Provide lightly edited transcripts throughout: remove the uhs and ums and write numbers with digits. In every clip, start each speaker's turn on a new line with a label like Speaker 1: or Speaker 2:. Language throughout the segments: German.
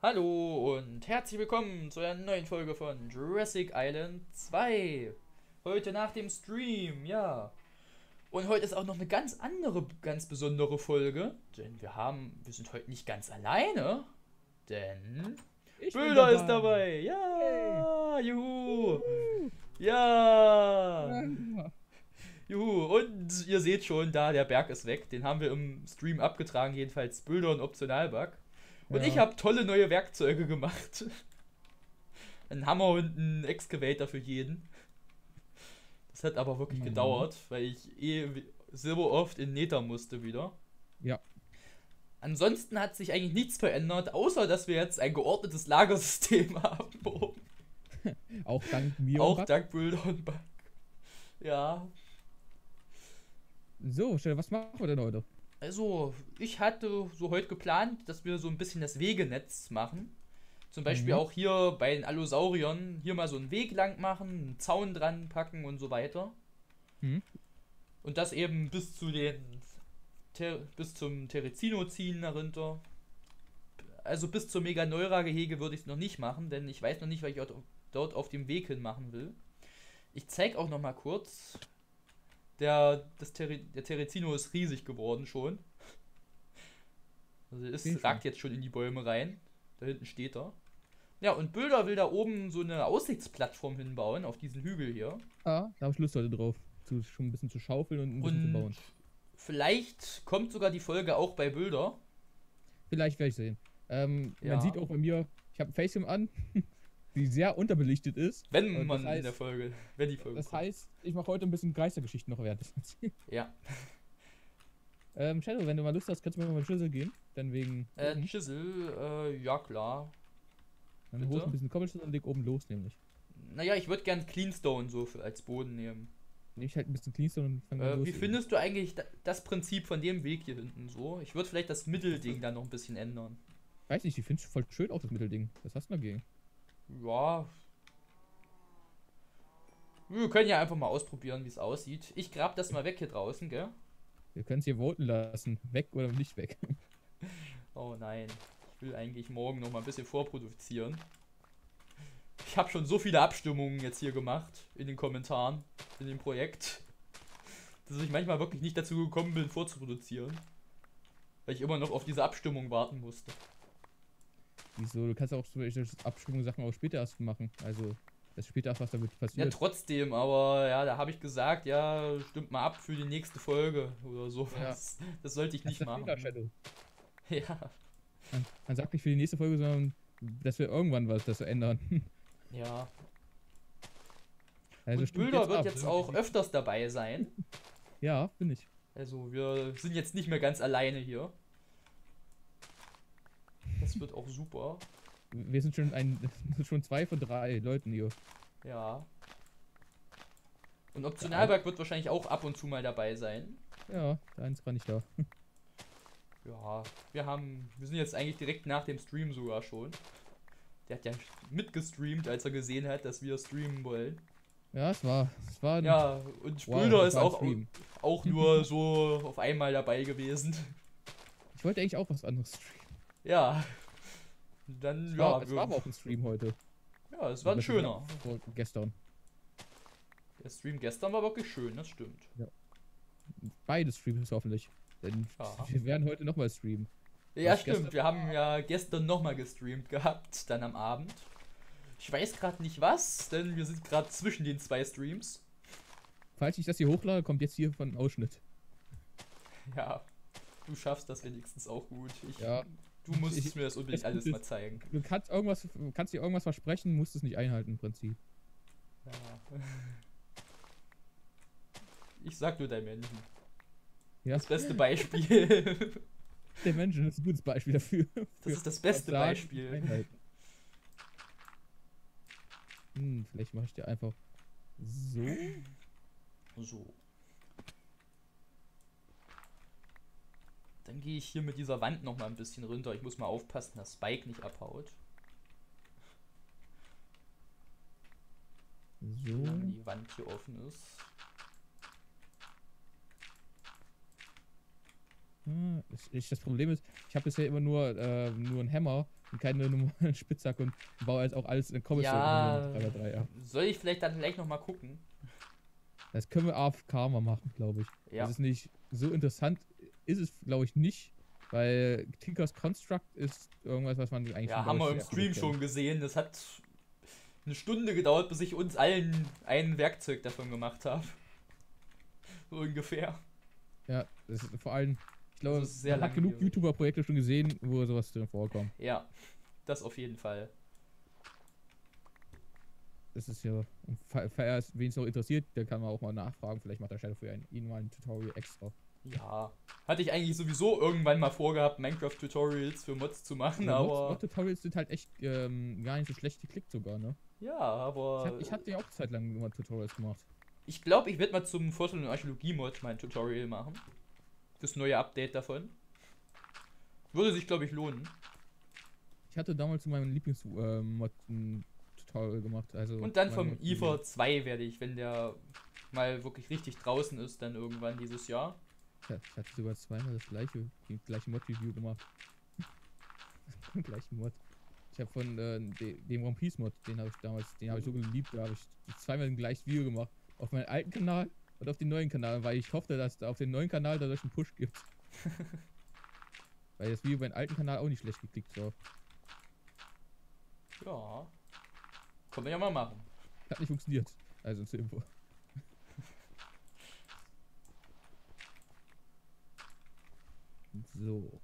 Speaker 1: Hallo und herzlich willkommen zu einer neuen Folge von Jurassic Island 2. Heute nach dem Stream, ja. Und heute ist auch noch eine ganz andere, ganz besondere Folge, denn wir sind heute nicht ganz alleine, denn
Speaker 2: Ich bin
Speaker 1: Bilder ist
Speaker 2: dabei.
Speaker 1: dabei.
Speaker 2: Yay.
Speaker 1: Ja, juhu.
Speaker 2: Juhu.
Speaker 1: Ja.
Speaker 2: Ja.
Speaker 1: Juhu. Und ihr seht schon, da der Berg ist weg. Den haben wir im Stream abgetragen, jedenfalls Bilder und Optionalbug. Und ich
Speaker 2: Ja.
Speaker 1: habe tolle neue Werkzeuge gemacht. Ein Hammer und ein Excavator für jeden. Das hat aber wirklich
Speaker 2: Mhm.
Speaker 1: gedauert, weil ich so oft in Nether musste wieder.
Speaker 2: Ja.
Speaker 1: Ansonsten hat sich eigentlich nichts verändert, außer dass wir jetzt ein geordnetes Lagersystem haben.
Speaker 2: Auch dank mir und
Speaker 1: Auch
Speaker 2: Bug.
Speaker 1: dank Bilder und Bug. Ja,
Speaker 2: So, Stelle, was machen wir denn heute?
Speaker 1: also ich hatte so heute geplant, dass wir so ein bisschen das Wegenetz machen. Zum Beispiel
Speaker 2: Mhm.
Speaker 1: auch hier bei den Allosauriern hier mal so einen Weg lang machen, einen Zaun dran packen und so weiter.
Speaker 2: Mhm.
Speaker 1: Und das eben bis zum Terezino ziehen darunter. Also bis zum Meganeura-Gehege würde ich es noch nicht machen, denn ich weiß noch nicht, was ich dort auf dem Weg hin machen will. Ich zeige auch noch mal kurz. Der Terezino ist riesig geworden schon. Also
Speaker 2: Sehr
Speaker 1: es
Speaker 2: schön.
Speaker 1: ragt jetzt schon in die Bäume rein. Da hinten steht er. Ja, und Bilder will da oben so eine Aussichtsplattform hinbauen auf diesen Hügel hier.
Speaker 2: Ah, da habe ich Lust heute drauf. Schon ein bisschen zu schaufeln und ein bisschen zu
Speaker 1: Und
Speaker 2: bauen.
Speaker 1: vielleicht kommt sogar die Folge auch bei Bilder.
Speaker 2: Vielleicht werde ich sehen. Man sieht
Speaker 1: Ja.
Speaker 2: auch bei mir, ich habe ein Facecam an, die sehr unterbelichtet ist.
Speaker 1: Wenn
Speaker 2: Und
Speaker 1: man in der Folge, wenn die Folge kommt.
Speaker 2: ich mache heute ein bisschen Geistergeschichten noch währenddessen.
Speaker 1: Ja.
Speaker 2: Shadow, wenn du mal Lust hast, kannst du mal mit Schlüssel gehen. Dann wegen oben.
Speaker 1: Chisel, ja klar.
Speaker 2: Dann holst du ein
Speaker 1: Bitte.
Speaker 2: bisschen Cobblestone und leg oben los, nämlich.
Speaker 1: Naja, ich würde gern Cleanstone so als Boden nehmen.
Speaker 2: Nehme ich halt ein bisschen Cleanstone und fange dann
Speaker 1: Wie
Speaker 2: los eben.
Speaker 1: findest du eigentlich das Prinzip von dem Weg hier hinten so? Ich würde vielleicht das Mittelding dann noch ein bisschen ändern.
Speaker 2: Weiß nicht, ich finde es voll schön auch das Mittelding. Was hast du dagegen?
Speaker 1: Ja, wir können ja einfach mal ausprobieren, wie es aussieht. Ich grab das mal weg hier draußen, gell?
Speaker 2: Wir können es hier voten lassen. Weg oder nicht weg.
Speaker 1: Oh nein, ich will eigentlich morgen noch mal ein bisschen vorproduzieren. Ich habe schon so viele Abstimmungen jetzt hier gemacht in den Kommentaren, in dem Projekt, dass ich manchmal wirklich nicht dazu gekommen bin, vorzuproduzieren, weil ich immer noch auf diese Abstimmung warten musste.
Speaker 2: Wieso? Du kannst auch solche Abstimmungssachen auch später erst machen. Also, das später erst, was damit
Speaker 1: Ja,
Speaker 2: passiert.
Speaker 1: trotzdem, aber ja, da habe ich gesagt, ja, stimmt mal ab für die nächste Folge oder
Speaker 2: Ja,
Speaker 1: sowas. Das sollte ich
Speaker 2: das ist
Speaker 1: nicht
Speaker 2: der Fehler,
Speaker 1: machen.
Speaker 2: Shadow.
Speaker 1: Ja,
Speaker 2: Man sagt nicht für die nächste Folge, sondern dass wir irgendwann was das ändern.
Speaker 1: ja.
Speaker 2: Also
Speaker 1: Und
Speaker 2: stimmt
Speaker 1: Bülder
Speaker 2: jetzt
Speaker 1: wird
Speaker 2: ab.
Speaker 1: jetzt auch öfters dabei sein.
Speaker 2: Ja, bin ich.
Speaker 1: Also wir sind jetzt nicht mehr ganz alleine hier. Das wird auch super.
Speaker 2: Wir sind schon schon 2 von 3 Leuten hier.
Speaker 1: Ja. Und
Speaker 2: Der ein,
Speaker 1: Optionalberg wird wahrscheinlich auch ab und zu mal dabei sein.
Speaker 2: ja, der eine ist gar nicht da.
Speaker 1: Ja, wir sind jetzt eigentlich direkt nach dem Stream sogar schon. Der hat ja mitgestreamt, als er gesehen hat, dass wir streamen wollen.
Speaker 2: Ja, es war ein,
Speaker 1: Ja, und
Speaker 2: wow,
Speaker 1: Spulder
Speaker 2: es
Speaker 1: ist
Speaker 2: war ein
Speaker 1: auch,
Speaker 2: Stream.
Speaker 1: auch nur so auf einmal dabei gewesen.
Speaker 2: Ich wollte eigentlich auch was anderes streamen.
Speaker 1: Ja, dann, ja,
Speaker 2: Es war aber auch ein Stream heute.
Speaker 1: ja, es war
Speaker 2: Also
Speaker 1: ein
Speaker 2: besser gesagt,
Speaker 1: schöner.
Speaker 2: gestern.
Speaker 1: Der Stream gestern war wirklich schön, das stimmt.
Speaker 2: Ja. Beide Streams hoffentlich. Denn
Speaker 1: Ja.
Speaker 2: wir werden heute nochmal streamen.
Speaker 1: Ja,
Speaker 2: Was
Speaker 1: stimmt.
Speaker 2: gestern
Speaker 1: Wir haben
Speaker 2: war.
Speaker 1: ja gestern nochmal gestreamt gehabt, dann am Abend. Ich weiß gerade nicht was, denn wir sind gerade zwischen den zwei Streams.
Speaker 2: Falls ich das hier hochlade, kommt jetzt hier von Ausschnitt.
Speaker 1: Ja, du schaffst das wenigstens auch gut.
Speaker 2: Ja.
Speaker 1: Du musst
Speaker 2: Ich,
Speaker 1: mir das unbedingt
Speaker 2: das
Speaker 1: alles
Speaker 2: Gute
Speaker 1: mal
Speaker 2: ist,
Speaker 1: zeigen.
Speaker 2: du kannst dir irgendwas versprechen, musst es nicht einhalten im Prinzip.
Speaker 1: Ja. Ich sag nur dein Menschen.
Speaker 2: Ja,
Speaker 1: Das beste Beispiel.
Speaker 2: der Mensch ist ein gutes Beispiel dafür.
Speaker 1: Das
Speaker 2: Für
Speaker 1: ist das
Speaker 2: was
Speaker 1: beste
Speaker 2: sagen, nicht
Speaker 1: Beispiel.
Speaker 2: einhalten. Vielleicht mache ich dir einfach so.
Speaker 1: So. Dann gehe ich hier mit dieser Wand noch mal ein bisschen runter. Ich muss mal aufpassen, dass Spike nicht abhaut.
Speaker 2: So.
Speaker 1: Solange die Wand hier offen ist.
Speaker 2: Das Problem ist, ich habe bisher immer nur einen Hammer und keine normalen Spitzhacke und baue jetzt auch alles in Cobblestone
Speaker 1: Ja,
Speaker 2: in 3x3 ab.
Speaker 1: soll ich vielleicht dann gleich nochmal gucken?
Speaker 2: Das können wir AFK mal machen, glaube ich.
Speaker 1: Ja.
Speaker 2: Das ist nicht so interessant, ist es, glaube ich, nicht, weil Tinkers Construct ist irgendwas, was man eigentlich
Speaker 1: Ja,
Speaker 2: schon,
Speaker 1: haben
Speaker 2: glaub
Speaker 1: wir
Speaker 2: ich,
Speaker 1: im
Speaker 2: sehr viele
Speaker 1: Stream
Speaker 2: kennt.
Speaker 1: schon gesehen. Das hat eine Stunde gedauert, bis ich uns allen ein Werkzeug davon gemacht habe. So ungefähr.
Speaker 2: Ja, das ist vor allem, ich
Speaker 1: Das
Speaker 2: glaube,
Speaker 1: ist sehr
Speaker 2: man hat genug
Speaker 1: langwierig.
Speaker 2: YouTuber-Projekte schon gesehen, wo sowas drin vorkommt.
Speaker 1: Ja, das auf jeden Fall.
Speaker 2: Das ist ja, falls wen es noch interessiert, der kann man auch mal nachfragen. Vielleicht macht der Shadow für ihn mal ein Tutorial extra.
Speaker 1: Ja. Hatte ich eigentlich sowieso irgendwann mal vorgehabt, Minecraft-Tutorials für Mods zu machen, aber.
Speaker 2: Mod-Tutorials sind halt echt gar nicht so schlecht geklickt sogar, ne?
Speaker 1: Ja, aber.
Speaker 2: Ich hatte ja auch zeitlang immer Tutorials gemacht.
Speaker 1: Ich glaube, ich werde mal zum Fossil- und Archäologie-Mod mein Tutorial machen. Das neue Update davon. Würde sich, glaube ich, lohnen.
Speaker 2: Ich hatte damals zu meinem Lieblings-Mod ein Tutorial gemacht. Also
Speaker 1: Und dann vom
Speaker 2: meine-
Speaker 1: IFA 2 werde ich, wenn der mal wirklich richtig draußen ist, dann irgendwann dieses Jahr.
Speaker 2: Ja, ich hatte sogar zweimal die gleiche Mod-Review gemacht. Den gleichen Mod. Ich habe von dem One Piece Mod, den habe ich so geliebt, da habe ich zweimal den gleichen Video gemacht. Auf meinem alten Kanal und auf den neuen Kanal, weil ich hoffe, dass da auf den neuen Kanal dadurch einen Push gibt. Weil das Video beim alten Kanal auch nicht schlecht geklickt war.
Speaker 1: Ja. Können wir ja mal machen.
Speaker 2: Hat nicht funktioniert. Also zur Info. So.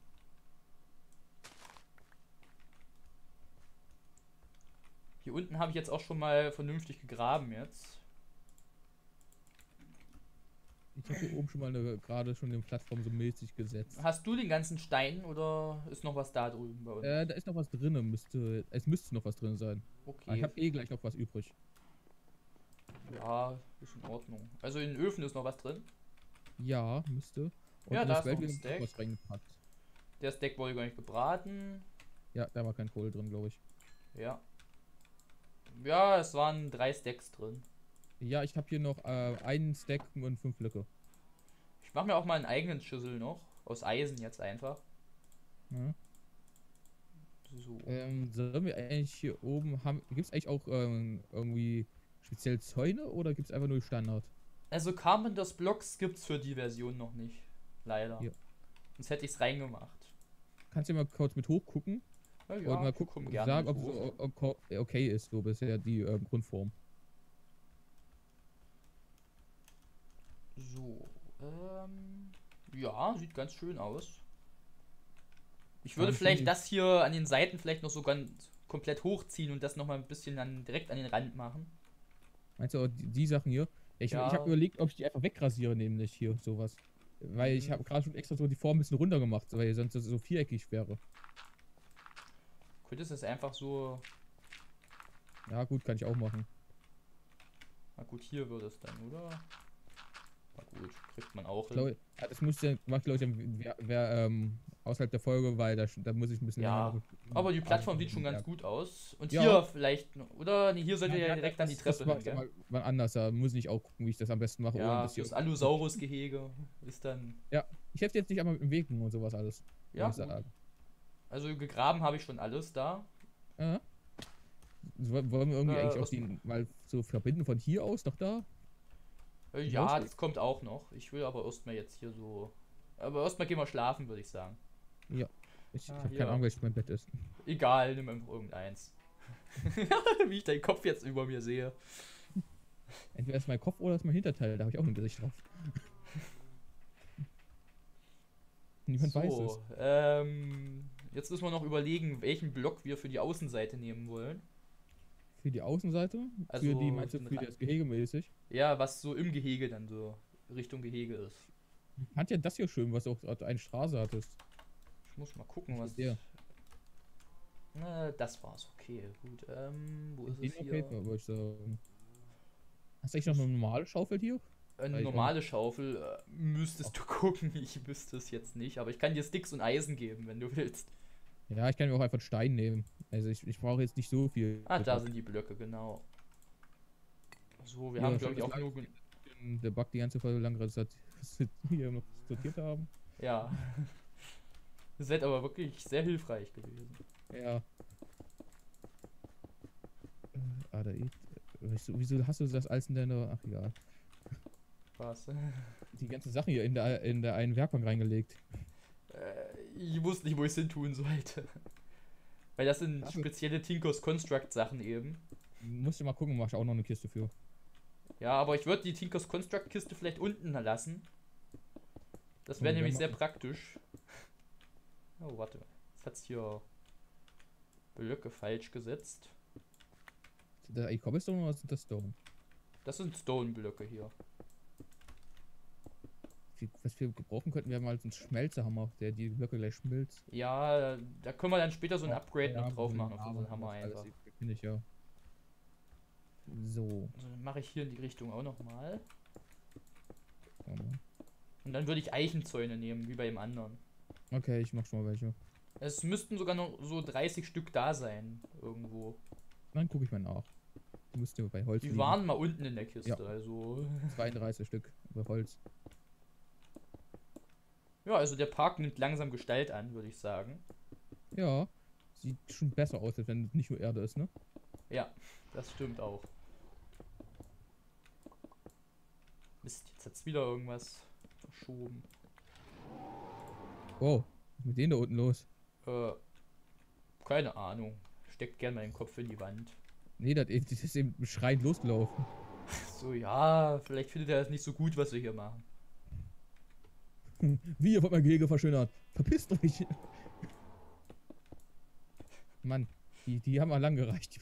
Speaker 1: Hier unten habe ich jetzt auch schon mal vernünftig gegraben jetzt.
Speaker 2: Ich habe hier oben schon mal gerade schon eine Plattform so mäßig gesetzt.
Speaker 1: Hast du den ganzen Stein oder ist noch was da drüben bei uns?
Speaker 2: Da ist noch was drin, es müsste noch was drin sein. Aber ich
Speaker 1: Okay.
Speaker 2: habe eh gleich noch was übrig.
Speaker 1: Ja, ist in Ordnung. Also in den Öfen ist noch was drin.
Speaker 2: Ja, müsste. Und
Speaker 1: Ja,
Speaker 2: in
Speaker 1: da
Speaker 2: das
Speaker 1: ist noch ein
Speaker 2: Welt wird
Speaker 1: Stack.
Speaker 2: noch was reingepackt.
Speaker 1: Der Stack wurde gar nicht gebraten.
Speaker 2: Ja, da war kein Kohl drin, glaube ich.
Speaker 1: Ja. Ja, es waren 3 Stacks drin.
Speaker 2: Ja, ich habe hier noch einen Stack und 5 Blöcke.
Speaker 1: Ich mache mir auch mal einen eigenen Schüssel noch. Aus Eisen jetzt einfach.
Speaker 2: Ja.
Speaker 1: So.
Speaker 2: Sollen wir eigentlich hier oben haben. Gibt es eigentlich auch irgendwie speziell Zäune oder gibt es einfach nur Standard?
Speaker 1: Also Carpenters Blocks gibt's für die Version noch nicht. Leider.
Speaker 2: Ja.
Speaker 1: Sonst hätte ich es reingemacht.
Speaker 2: Kannst du mal kurz mit hochgucken
Speaker 1: Ja,
Speaker 2: und mal
Speaker 1: ich komm
Speaker 2: gucken,
Speaker 1: gerne
Speaker 2: sagen,
Speaker 1: mit
Speaker 2: ob
Speaker 1: hoch.
Speaker 2: es so okay ist, so bisher die Grundform.
Speaker 1: So. Ja, sieht ganz schön aus. Ich würde
Speaker 2: Ja,
Speaker 1: vielleicht
Speaker 2: schön.
Speaker 1: das hier an den Seiten vielleicht noch so ganz komplett hochziehen und das nochmal ein bisschen dann direkt an den Rand machen.
Speaker 2: Meinst du auch die Sachen hier? Ich
Speaker 1: Ja.
Speaker 2: habe überlegt, ob ich die einfach wegrasiere, nämlich hier sowas. Weil ich
Speaker 1: Mhm.
Speaker 2: habe gerade schon extra so die Form ein bisschen runter gemacht, weil sonst das so viereckig wäre.
Speaker 1: Könntest du es einfach so.
Speaker 2: Ja, gut, kann ich auch machen.
Speaker 1: Na gut, hier würde es dann, oder? Na gut, kriegt man auch
Speaker 2: Ich glaube,
Speaker 1: hin.
Speaker 2: das muss ja, macht glaube ich außerhalb der Folge, weil da muss ich ein bisschen
Speaker 1: Ja,
Speaker 2: länger
Speaker 1: aber die Plattform sieht
Speaker 2: arbeiten.
Speaker 1: schon ganz
Speaker 2: Ja.
Speaker 1: gut aus. Und
Speaker 2: Ja.
Speaker 1: hier vielleicht noch. Oder? Nee, hier sollte ja
Speaker 2: Ja,
Speaker 1: direkt an die
Speaker 2: das
Speaker 1: Treppe
Speaker 2: macht
Speaker 1: hin, gell?
Speaker 2: mal anders, da muss ich auch gucken, wie ich das am besten mache. ohne
Speaker 1: Ja,
Speaker 2: dass hier
Speaker 1: das Allosaurus-Gehege ist dann.
Speaker 2: ich helfe jetzt nicht einmal im Weg und sowas alles.
Speaker 1: Ja,
Speaker 2: muss ich
Speaker 1: gut.
Speaker 2: sagen.
Speaker 1: Also gegraben habe ich schon alles da.
Speaker 2: Ja. Wollen wir irgendwie eigentlich auch
Speaker 1: was-
Speaker 2: die mal so verbinden von hier aus noch da?
Speaker 1: Ja,
Speaker 2: Rausgehen?
Speaker 1: das kommt auch noch. Ich will aber erstmal jetzt hier so. Aber erstmal gehen wir schlafen, würde ich sagen.
Speaker 2: Ich
Speaker 1: Ah,
Speaker 2: habe
Speaker 1: hier.
Speaker 2: keine Ahnung, welches mein Bett ist.
Speaker 1: Egal, nimm einfach irgendeins. Wie ich deinen Kopf jetzt über mir sehe.
Speaker 2: Entweder ist mein Kopf oder ist mein Hinterteil, da habe ich auch ein Gesicht drauf. Niemand weiß es.
Speaker 1: So, jetzt müssen wir noch überlegen, welchen Block wir für die Außenseite nehmen wollen.
Speaker 2: Für die Außenseite?
Speaker 1: Also
Speaker 2: für die, meinst du,
Speaker 1: den
Speaker 2: für
Speaker 1: Rand.
Speaker 2: das Gehege mäßig?
Speaker 1: Ja, was so im Gehege dann so Richtung Gehege ist.
Speaker 2: Ich fand ja das hier schön, was du auch gerade eine Straße hattest.
Speaker 1: Ich muss mal gucken,
Speaker 2: Was
Speaker 1: was.
Speaker 2: ist der?
Speaker 1: Na, das war's, okay, gut. Wo ist
Speaker 2: Den
Speaker 1: es
Speaker 2: okay,
Speaker 1: hier?
Speaker 2: würde ich sagen. Hast du eigentlich noch eine normale Schaufel hier?
Speaker 1: Eine
Speaker 2: ich
Speaker 1: normale Schaufel müsstest du gucken. Ich wüsste es jetzt nicht, aber ich kann dir Sticks und Eisen geben, wenn du willst.
Speaker 2: Ja, ich kann mir auch einfach Stein nehmen. Also ich brauche jetzt nicht so viel.
Speaker 1: Ah, da sind die Blöcke, genau. So, wir
Speaker 2: Ja,
Speaker 1: haben,
Speaker 2: schön,
Speaker 1: glaube ich, auch
Speaker 2: dass
Speaker 1: nur.
Speaker 2: der Bug die ganze Folge lang dass wir hier noch sortiert haben.
Speaker 1: Ja. Das wäre aber wirklich sehr hilfreich gewesen.
Speaker 2: Ja. Da wieso hast du das alles in deiner... Ach, egal.
Speaker 1: Was?
Speaker 2: Die ganzen Sachen hier in der einen Werkbank reingelegt.
Speaker 1: Ich wusste nicht, wo ich es hin tun sollte. Weil das sind
Speaker 2: Dafür-
Speaker 1: spezielle Tinkers Construct Sachen eben.
Speaker 2: Musst du mal gucken, mach ich auch noch eine Kiste für.
Speaker 1: Ja, aber ich würde die Tinkers Construct Kiste vielleicht unten lassen. Das
Speaker 2: Oh,
Speaker 1: wäre
Speaker 2: ja,
Speaker 1: nämlich
Speaker 2: mach
Speaker 1: sehr
Speaker 2: ich.
Speaker 1: praktisch. Oh, warte. Jetzt hat's hier Blöcke falsch gesetzt.
Speaker 2: Sind das eigentlich Cobblestone oder sind das Stone?
Speaker 1: Das sind Stone-Blöcke hier.
Speaker 2: Was wir gebrauchen könnten, wäre mal so ein Schmelzehammer, der die Blöcke gleich schmilzt.
Speaker 1: Ja, da können wir dann später so ein Upgrade
Speaker 2: Ja,
Speaker 1: noch drauf
Speaker 2: so
Speaker 1: machen
Speaker 2: ein
Speaker 1: auf unseren Hammer einfach.
Speaker 2: Finde ich ja. So.
Speaker 1: Also dann mache ich hier in die Richtung auch nochmal.
Speaker 2: Warte mal.
Speaker 1: Und dann würde ich Eichenzäune nehmen, wie bei dem anderen.
Speaker 2: Okay, ich mach schon mal welche.
Speaker 1: Es müssten sogar noch so 30 Stück da sein, irgendwo.
Speaker 2: Dann gucke ich mal nach. Die müsste bei Holz
Speaker 1: Die
Speaker 2: liegen.
Speaker 1: waren mal unten in der Kiste,
Speaker 2: Ja.
Speaker 1: also...
Speaker 2: 32 Stück bei Holz.
Speaker 1: Ja, also der Park nimmt langsam Gestalt an, würde ich sagen.
Speaker 2: Ja. Sieht schon besser aus, als wenn es nicht nur Erde ist, ne?
Speaker 1: Ja, das stimmt auch. Mist, jetzt hat's wieder irgendwas verschoben.
Speaker 2: Wow, was ist mit denen da unten los?
Speaker 1: Keine Ahnung. Steckt gern mal den Kopf in die Wand.
Speaker 2: Nee, das ist eben schreiend losgelaufen.
Speaker 1: So, ja, vielleicht findet er es nicht so gut, was wir hier machen.
Speaker 2: Wie, ihr wollt mein Gehege verschönert? Verpisst euch! Mann, die haben mal lang gereicht.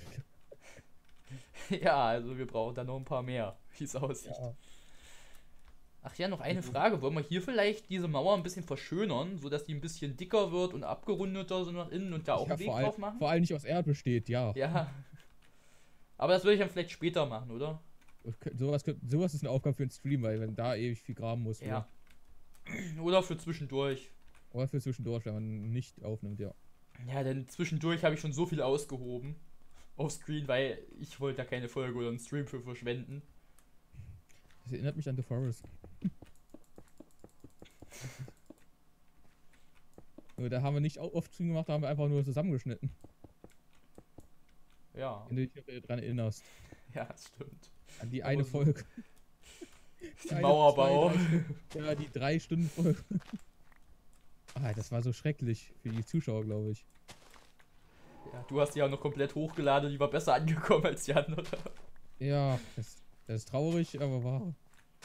Speaker 1: Ja, also wir brauchen da noch ein paar mehr, wie es aussieht.
Speaker 2: Ja.
Speaker 1: Ach ja, noch eine Frage. Wollen wir hier vielleicht diese Mauer ein bisschen verschönern, sodass die ein bisschen dicker wird und abgerundeter so nach innen und da auch einen Weg drauf machen?
Speaker 2: Vor allem nicht aus Erde besteht, ja.
Speaker 1: Ja. Aber das würde ich dann vielleicht später machen, oder?
Speaker 2: Sowas ist eine Aufgabe für einen Stream, weil wenn da ewig viel graben muss.
Speaker 1: Ja. Oder für zwischendurch.
Speaker 2: Oder für zwischendurch, wenn man nicht aufnimmt, ja.
Speaker 1: Ja, denn zwischendurch habe ich schon so viel ausgehoben. Offscreen, weil ich wollte da keine Folge oder einen Stream für verschwenden.
Speaker 2: Das erinnert mich an The Forest. Nur da haben wir nicht Offstream gemacht, da haben wir einfach nur zusammengeschnitten.
Speaker 1: Ja.
Speaker 2: Wenn du dich dran erinnerst.
Speaker 1: Ja, das stimmt.
Speaker 2: An die
Speaker 1: Aber
Speaker 2: eine
Speaker 1: so-
Speaker 2: Folge.
Speaker 1: Die Mauerbau.
Speaker 2: Ja, die 3-Stunden-Folge. Ah, das war so schrecklich für die Zuschauer, glaube ich.
Speaker 1: Ja, du hast die ja noch komplett hochgeladen, die war besser angekommen als die andere.
Speaker 2: Ja, das ist traurig, aber wahr.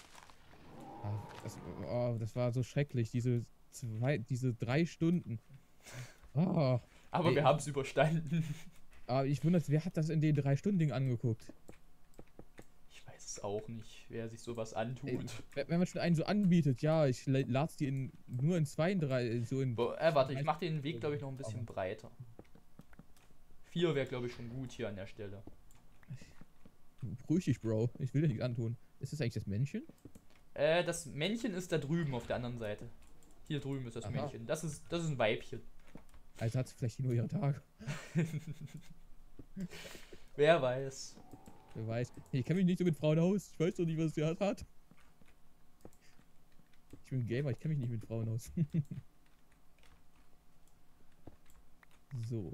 Speaker 2: Das war so schrecklich, diese 3 Stunden. Ah,
Speaker 1: Aber
Speaker 2: Ey,
Speaker 1: wir haben es überstanden.
Speaker 2: aber ich wundere, wer hat das in den 3-Stunden-Ding angeguckt?
Speaker 1: Ich weiß es auch nicht, wer sich sowas antut.
Speaker 2: Ey, wenn man schon einen so anbietet, ja, ich lade die nur in 2, 3, so in...
Speaker 1: Warte, ich mache den Weg, glaube ich, noch ein bisschen breiter. 4 wäre, glaube ich, schon gut hier an der Stelle.
Speaker 2: Beruhig dich, Bro. Ich will dir nichts antun. Ist das eigentlich das Männchen?
Speaker 1: Das Männchen ist da drüben auf der anderen Seite. Hier drüben ist das
Speaker 2: Aha.
Speaker 1: Männchen. Das ist ein Weibchen.
Speaker 2: Also hat es vielleicht nur ihre Tage.
Speaker 1: Wer weiß.
Speaker 2: Wer weiß. Ich kenne mich nicht so mit Frauen aus. Ich weiß doch nicht, was sie hat. Ich bin Gamer, ich kenne mich nicht mit Frauen aus. So.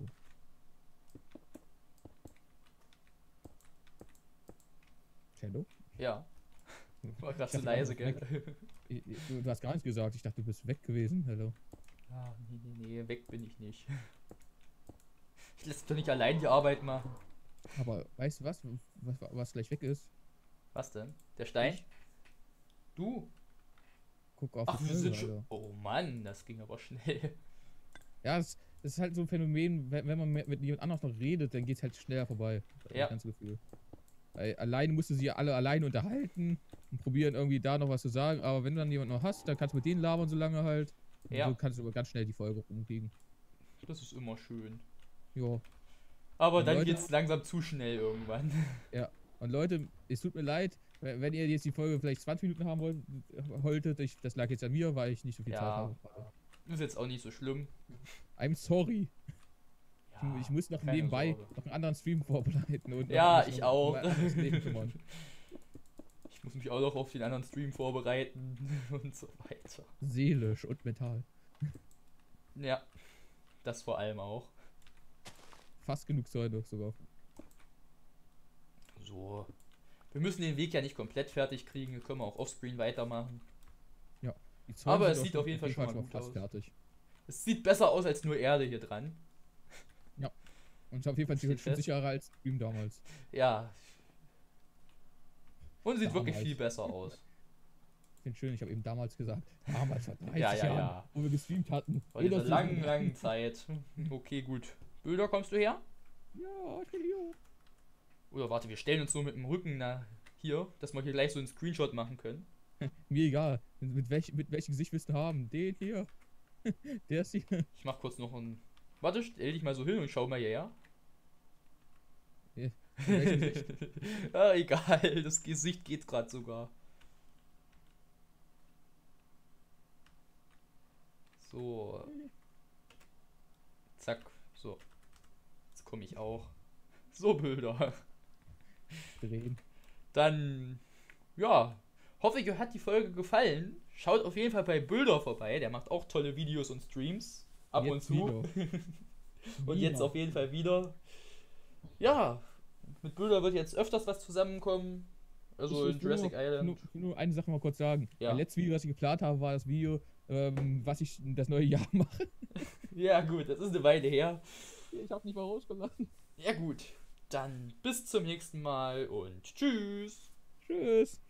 Speaker 2: Cello?
Speaker 1: Ja. War gerade
Speaker 2: Ich
Speaker 1: so
Speaker 2: dachte,
Speaker 1: leise,
Speaker 2: du warst
Speaker 1: gell?
Speaker 2: Du hast gar nichts gesagt. Ich dachte, du bist weg gewesen. Hallo.
Speaker 1: Ah, nee, weg bin ich nicht. Ich lässt doch nicht allein die Arbeit machen.
Speaker 2: Aber weißt du was gleich weg ist?
Speaker 1: Was denn? Der Stein? Du?
Speaker 2: Guck auf
Speaker 1: Ach,
Speaker 2: die
Speaker 1: wir sind
Speaker 2: Folge,
Speaker 1: schon.
Speaker 2: Alter.
Speaker 1: Oh Mann, das ging aber schnell.
Speaker 2: Ja, das ist halt so ein Phänomen, wenn man mit jemand anderes noch redet, dann geht es halt schneller vorbei. Das
Speaker 1: Ja.
Speaker 2: ganze Gefühl. Weil alleine musst du sie alle alleine unterhalten und probieren irgendwie da noch was zu sagen, aber wenn du dann jemanden noch hast, dann kannst du mit denen labern so lange halt. Und
Speaker 1: Ja.
Speaker 2: so kannst du aber ganz schnell die Folge rumkriegen.
Speaker 1: Das ist immer schön.
Speaker 2: Ja.
Speaker 1: Aber
Speaker 2: Und
Speaker 1: dann
Speaker 2: Leute-
Speaker 1: geht's langsam zu schnell irgendwann.
Speaker 2: Und Leute, es tut mir leid, wenn ihr jetzt die Folge vielleicht 20 Minuten haben wolltet, das lag jetzt an mir, weil ich nicht so viel
Speaker 1: Ja.
Speaker 2: Zeit habe.
Speaker 1: Ist jetzt auch nicht so schlimm.
Speaker 2: I'm sorry.
Speaker 1: Ja,
Speaker 2: Ich muss noch
Speaker 1: keine
Speaker 2: nebenbei
Speaker 1: Sorge.
Speaker 2: noch einen anderen Stream vorbereiten. Und
Speaker 1: Ja,
Speaker 2: mich
Speaker 1: ich
Speaker 2: noch
Speaker 1: auch.
Speaker 2: um mein anderes Leben kümmern.
Speaker 1: Ich muss mich auch noch auf den anderen Stream vorbereiten und so weiter. Alter.
Speaker 2: Seelisch und mental.
Speaker 1: Ja, das vor allem auch.
Speaker 2: Fast genug Säure sogar.
Speaker 1: So. Wir müssen den Weg ja nicht komplett fertig kriegen. Wir können auch offscreen weitermachen.
Speaker 2: Ja. Die Zäune
Speaker 1: Aber
Speaker 2: sind
Speaker 1: es
Speaker 2: auch
Speaker 1: sieht auf jeden Fall schon mal gut
Speaker 2: fast
Speaker 1: aus.
Speaker 2: fertig.
Speaker 1: Es sieht besser aus als nur Erde hier dran.
Speaker 2: Ja. Und ist auf jeden Fall
Speaker 1: Steht
Speaker 2: schon
Speaker 1: fest.
Speaker 2: sicherer als Stream damals.
Speaker 1: Ja. Und sieht wirklich
Speaker 2: Damals.
Speaker 1: viel besser aus.
Speaker 2: Ich finde schön, ich habe eben damals gesagt. Damals vor 30
Speaker 1: Ja, ja,
Speaker 2: Jahren,
Speaker 1: ja.
Speaker 2: wo wir gestreamt hatten.
Speaker 1: Vor dieser
Speaker 2: Erinnerst du dich?
Speaker 1: langen Zeit. Okay, gut. Bilder, kommst du her?
Speaker 2: Ja, ich bin hier.
Speaker 1: Oder warte, wir stellen uns so mit dem Rücken nach hier, dass wir hier gleich so einen Screenshot machen können.
Speaker 2: Mir egal. Mit welchem Gesicht willst du haben? Den hier. Der ist hier.
Speaker 1: Ich mach kurz noch ein. Warte, stell dich mal so hin und schau mal hierher.
Speaker 2: Mit welchem Gesicht?
Speaker 1: Ah, egal, das Gesicht geht gerade sogar. So. Zack, so. Jetzt komme ich auch. So Bilder.
Speaker 2: Drehen.
Speaker 1: Dann, ja, hoffe ich, euch hat die Folge gefallen. Schaut auf jeden Fall bei Bilder vorbei, der macht auch tolle Videos und Streams. Ab und
Speaker 2: Jetzt
Speaker 1: zu.
Speaker 2: wieder.
Speaker 1: Und jetzt auf jeden Fall wieder. Ja, mit Bilder wird jetzt öfters was zusammenkommen. Also in
Speaker 2: Ich will
Speaker 1: Jurassic Island.
Speaker 2: nur eine Sache mal kurz sagen.
Speaker 1: Ja.
Speaker 2: Mein letztes Video, was ich geplant habe, war das Video, was ich das neue Jahr mache.
Speaker 1: Ja gut, das ist eine Weile her.
Speaker 2: Ich habe nicht mal rausgelassen.
Speaker 1: Ja gut, dann bis zum nächsten Mal und tschüss.
Speaker 2: Tschüss.